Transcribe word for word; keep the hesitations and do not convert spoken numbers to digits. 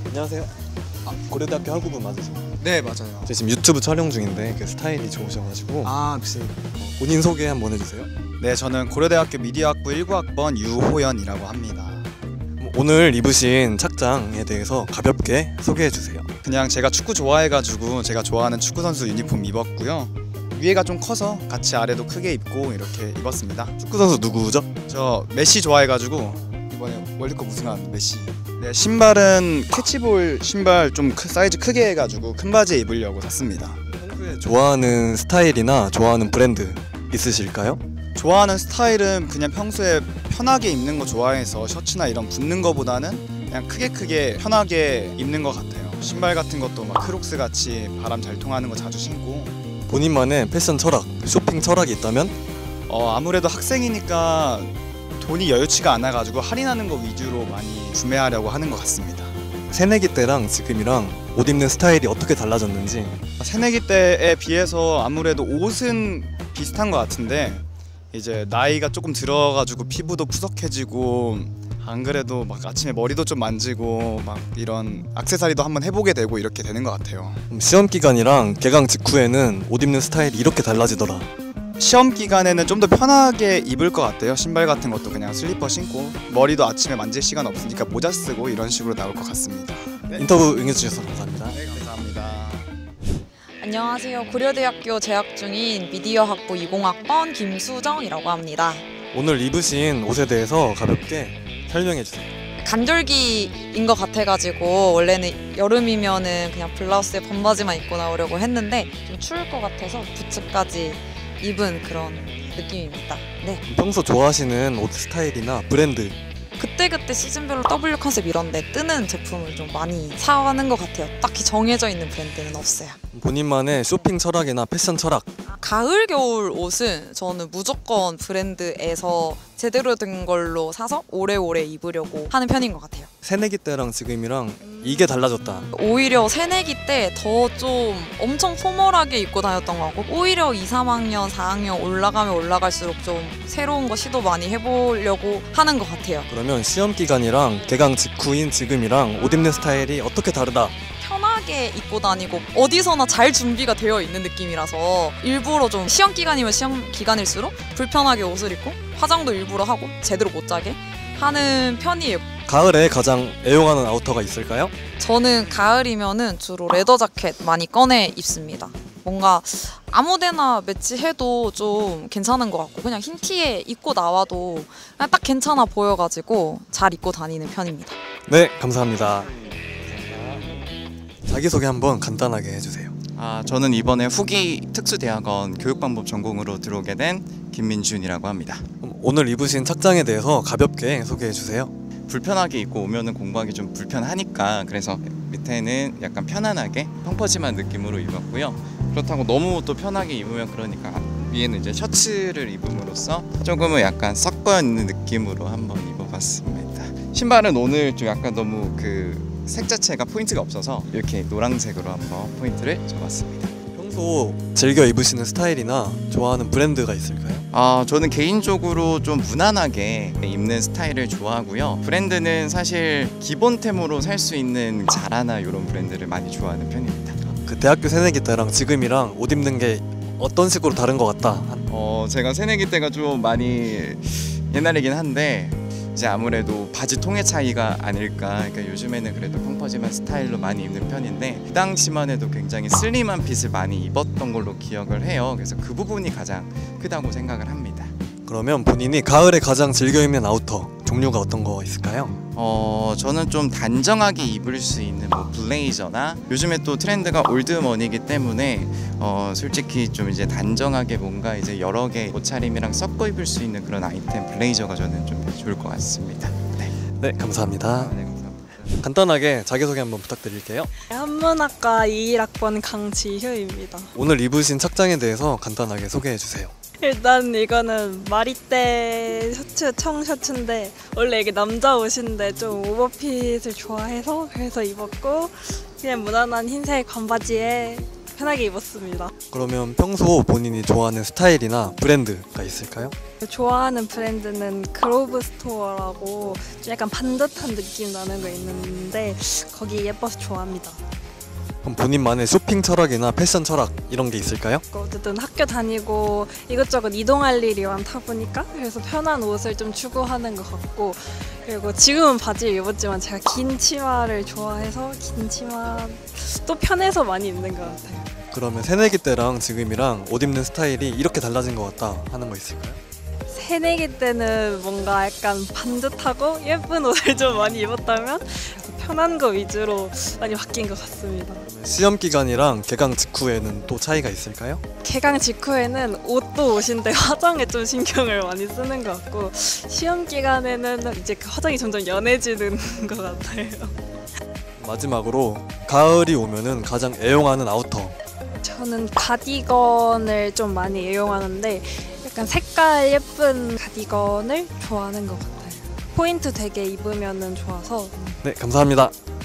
안녕하세요. 아, 고려대학교 학우부 맞으세요? 네, 맞아요. 저 지금 유튜브 촬영 중인데 그 스타일이 좋으셔가지고 아, 네. 본인 소개 한번 해주세요. 네, 저는 고려대학교 미디어학부 일구 학번 유호연이라고 합니다. 오늘 입으신 착장에 대해서 가볍게 소개해주세요. 그냥 제가 축구 좋아해가지고 제가 좋아하는 축구 선수 유니폼 입었고요. 위에가 좀 커서 같이 아래도 크게 입고 이렇게 입었습니다. 축구 선수 누구죠? 저 메시 좋아해가지고 이번에 월드컵 우승한 메시. 네, 신발은 캐치볼 신발 좀 크, 사이즈 크게 해가지고 큰 바지에 입으려고 샀습니다. 평소에 좋아하는 스타일이나 좋아하는 브랜드 있으실까요? 좋아하는 스타일은 그냥 평소에 편하게 입는 거 좋아해서 셔츠나 이런 붙는 거보다는 그냥 크게 크게 편하게 입는 것 같아요. 신발 같은 것도 막 크록스 같이 바람 잘 통하는 거 자주 신고. 본인만의 패션 철학, 쇼핑 철학이 있다면? 어, 아무래도 학생이니까 돈이 여유치가 않아가지고 할인하는 거 위주로 많이 구매하려고 하는 것 같습니다. 새내기 때랑 지금이랑 옷 입는 스타일이 어떻게 달라졌는지. 새내기 때에 비해서 아무래도 옷은 비슷한 것 같은데 이제 나이가 조금 들어가지고 피부도 푸석해지고 안 그래도 막 아침에 머리도 좀 만지고 막 이런 액세서리도 한번 해보게 되고 이렇게 되는 것 같아요. 시험 기간이랑 개강 직후에는 옷 입는 스타일이 이렇게 달라지더라. 시험 기간에는 좀 더 편하게 입을 것 같아요. 신발 같은 것도 그냥 슬리퍼 신고 머리도 아침에 만질 시간 없으니까 모자 쓰고 이런 식으로 나올 것 같습니다. 네. 인터뷰 응해주셔서 감사합니다. 네, 감사합니다. 안녕하세요. 고려대학교 재학 중인 미디어학부 이십 학번 김수정이라고 합니다. 오늘 입으신 옷에 대해서 가볍게 설명해주세요. 간절기인 것 같아가지고 원래는 여름이면은 그냥 블라우스에 반바지만 입고 나오려고 했는데 좀 추울 것 같아서 부츠까지 입은 그런 느낌입니다. 네. 평소 좋아하시는 옷 스타일이나 브랜드 그때그때 시즌별로 더블유 컨셉 이런데 뜨는 제품을 좀 많이 사는 것 같아요. 딱히 정해져 있는 브랜드는 없어요. 본인만의 쇼핑 철학이나 패션 철학. 가을 겨울 옷은 저는 무조건 브랜드에서 제대로 된 걸로 사서 오래오래 입으려고 하는 편인 것 같아요. 새내기 때랑 지금이랑 이게 달라졌다. 오히려 새내기 때 더 좀 엄청 포멀하게 입고 다녔던 것 같고 오히려 이, 삼 학년, 사 학년 올라가면 올라갈수록 좀 새로운 거 시도 많이 해보려고 하는 것 같아요. 그러면 시험 기간이랑 개강 직후인 지금이랑 옷 입는 스타일이 어떻게 다르다? 편하게 입고 다니고 어디서나 잘 준비가 되어 있는 느낌이라서 일부러 좀 시험 기간이면 시험 기간일수록 불편하게 옷을 입고 화장도 일부러 하고 제대로 못 자게 하는 편이에요. 가을에 가장 애용하는 아우터가 있을까요? 저는 가을이면은 주로 레더 자켓 많이 꺼내 입습니다. 뭔가 아무데나 매치해도 좀 괜찮은 것 같고 그냥 흰 티에 입고 나와도 그냥 딱 괜찮아 보여가지고 잘 입고 다니는 편입니다. 네, 감사합니다. 자기소개 한번 간단하게 해주세요. 아, 저는 이번에 후기 특수대학원 교육방법 전공으로 들어오게 된 김민준이라고 합니다. 오늘 입으신 착장에 대해서 가볍게 소개해주세요. 불편하게 입고 오면은 공부하기 좀 불편하니까 그래서 밑에는 약간 편안하게 펑퍼짐한 느낌으로 입었고요. 그렇다고 너무 또 편하게 입으면 그러니까 위에는 이제 셔츠를 입음으로써 조금은 약간 섞여 있는 느낌으로 한번 입어봤습니다. 신발은 오늘 좀 약간 너무 그 색 자체가 포인트가 없어서 이렇게 노란색으로 한번 포인트를 줘봤습니다. 평소 즐겨 입으시는 스타일이나 좋아하는 브랜드가 있을까요? 아, 저는 개인적으로 좀 무난하게 입는 스타일을 좋아하고요. 브랜드는 사실 기본템으로 살 수 있는 자라나 이런 브랜드를 많이 좋아하는 편입니다. 그 대학교 새내기 때랑 지금이랑 옷 입는 게 어떤 식으로 다른 것 같다? 어, 제가 새내기 때가 좀 많이 옛날이긴 한데 이제 아무래도 바지 통의 차이가 아닐까. 그러니까 요즘에는 그래도 펑퍼짐한 스타일로 많이 입는 편인데 그 당시만 해도 굉장히 슬림한 핏을 많이 입었던 걸로 기억을 해요. 그래서 그 부분이 가장 크다고 생각을 합니다. 그러면 본인이 가을에 가장 즐겨 입는 아우터 종류가 어떤 거 있을까요? 어, 저는 좀 단정하게 입을 수 있는 뭐 블레이저나 요즘에 또 트렌드가 올드머니이기 때문에 어, 솔직히 좀 이제 단정하게 뭔가 이제 여러 개 옷차림이랑 섞어 입을 수 있는 그런 아이템 블레이저가 저는 좀 좋을 것 같습니다. 네, 네, 감사합니다. 아, 네, 감사합니다. 간단하게 자기소개 한번 부탁드릴게요. 한문학과 이일 학번 강지효입니다. 오늘 입으신 착장에 대해서 간단하게 소개해주세요. 일단 이거는 마리떼 셔츠, 청 셔츠인데 원래 이게 남자 옷인데 좀 오버핏을 좋아해서 그래서 입었고 그냥 무난한 흰색 반바지에 편하게 입었습니다. 그러면 평소 본인이 좋아하는 스타일이나 브랜드가 있을까요? 좋아하는 브랜드는 그로브 스토어라고 좀 약간 반듯한 느낌 나는 거 있는데 거기 예뻐서 좋아합니다. 그럼 본인만의 쇼핑 철학이나 패션 철학 이런 게 있을까요? 어쨌든 학교 다니고 이것저것 이동할 일이 많다 보니까 그래서 편한 옷을 좀 추구하는 것 같고, 그리고 지금은 바지를 입었지만 제가 긴 치마를 좋아해서 긴 치마 또 편해서 많이 입는 것 같아요. 그러면 새내기 때랑 지금이랑 옷 입는 스타일이 이렇게 달라진 것 같다 하는 거 있을까요? 새내기 때는 뭔가 약간 반듯하고 예쁜 옷을 좀 많이 입었다면 그래서 편한 거 위주로 많이 바뀐 것 같습니다. 그러면 시험 기간이랑 개강 직후에는 또 차이가 있을까요? 개강 직후에는 옷도 옷인데 화장에 좀 신경을 많이 쓰는 것 같고, 시험 기간에는 이제 그 화장이 점점 연해지는 것 같아요. 마지막으로 가을이 오면은 가장 애용하는 아우터. 저는 가디건을 좀 많이 애용하는데 약간 색깔 예쁜 가디건을 좋아하는 것 같아요. 포인트 되게 입으면 좋아서. 네, 감사합니다.